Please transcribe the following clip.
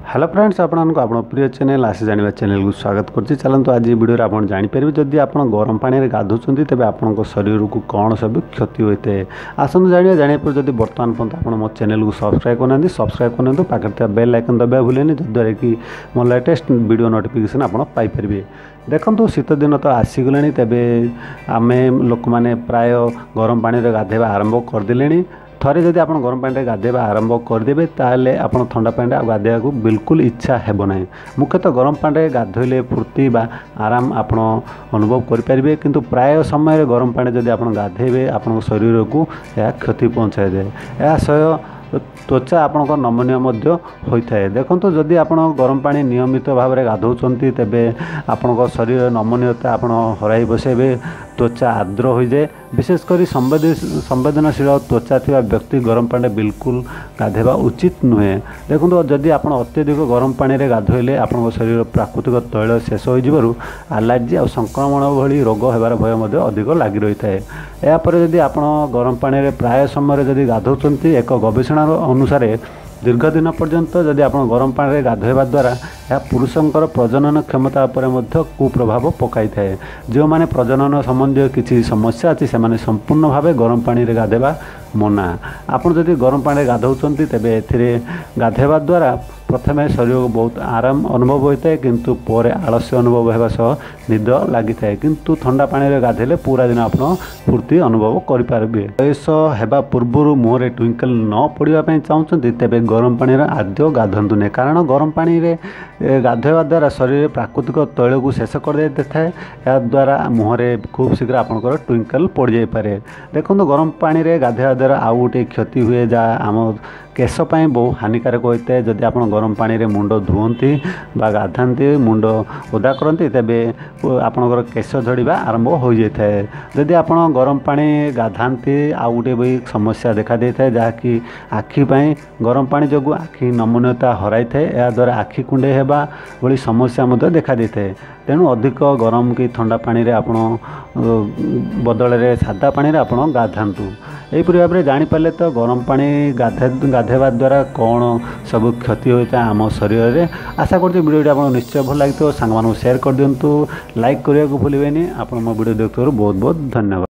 Hello friends आपको आप प्रिय चैनल आसी जाना चैनल को स्वागत करछि। चलतु आज वीडियो आप जापर जदि आप गरम पानी में गाधुंट तेज आपण शरीर को कौन सब क्षति होता है आसतु जानापर जब बर्तमान पर्यंत आप मो चैनल को सब्सक्राइब करना पाखे बेल आइकन दबा भूलें जद्वारा कि मो लेटेस्ट वीडियो नोटिफिकेशन आप पाइपर। देखो शीत दिन तो आसीगले तेबे आम लोक मैंने प्राय गरम पानी में गाधेवा आरंभ करदे। थरे जदि आप गरम पानी गाधेवा आरंभ करदे ताले आप ठंडा पानी गाधेवा को बिल्कुल इच्छा हेब ना। मुख्यतः गरम पानी गाधोले फुर्ती बा आराम आप अनुभव करें, किंतु प्राय समय गरम पानी जदि आप गाधेबे आप शरीर को यह क्षति पहुँचाए जाए। यह सह त्वचा आपणकर नमनीय होता है। देखो जदि आप गरम पानी नियमित भाव में गाधौंट तेबे आपण शरीर नमनीयता आप हराई बसेबे, त्वचा आर्द्र हो जाए। विशेषकर संवेदनशील त्वचा थी व्यक्ति गरम पानी बिल्कुल गाधेवा उचित नुहे। देखो जदि आप अत्यधिक गरम पानी में गाधोले आप शरीर प्राकृतिक तैल शेष हो एलर्जी और संक्रमण भली रोग होबार भय अधिक लगी रही है। यापर जदि आप गरम पानी में प्राय समय जदि गाधौंट एक गवेषणा अनुसार दीर्घ दिन पर्यंत जदि आप गरम पानी में गाधोवा द्वारा यह पुरुषंकर प्रजनन क्षमता पर कुप्रभाव पकाई थाए। जो मैंने प्रजनन संबंधी किसी समस्या अच्छी से संपूर्ण भाव गरम पानी में गाधेवा मना। आपड़ जदि गरम पानी गाधौंट तेबे एथिरे गाधेवा द्वारा प्रथमे शरीर को बहुत आराम अनुभव होता है, किंतु पर आलस्य अनुभव होगा सह निद लगी था। किंतु ठंडा पानी में गाधेले पूरा दिन आप फुर्ती अनुभव करेंगे। बयस होगा पूर्व मुहर ट्विंकल न पड़ापी चाहते तेबे गरम पानी में आद्य गाधंतु नहीं, कारण गरम पानी में गाधोवा द्वारा शरीर प्राकृतिक तैल को शेष कर दे था। या द्वारा मुहर खूब शीघ्र आपंकर ट्विंकल पड़ जापे। देखो गरम पानी में गाधोवा द्वारा आउ गोटे क्षति हुए जहाँ आम केश बहुत हानिकारक होता है। जदि आप गरम पानी में मुंड धुवती बा गाधाती मुंड ओदा करती तेबे आपणकर केश झड़वा आरंभ हो जाता है। जदि आप गरम पानी गाधाती आउ गोटे भी समस्या देखा दे था जहाँकि आखिपाई गरम पानी जो आखि नमनीयता हराई थाए। या द्वारा आखि कुंडे होगा भली समस्या देखा दे था। तेणु अधिक गरम कि ठंडा पानी में आप बदल में सादा पानी में आप गाधातु। यहीपरि भाव में जापारे तो गरम पानी गाधेवा द्वारा कौन सब क्षति होता है आम शरीर में। आशा करते वीडियो आपको निश्चय भल लगी सांग शेयर कर दिंतु, लाइक करने को भूलें। आप मो वीडियो देखते बहुत बहुत धन्यवाद।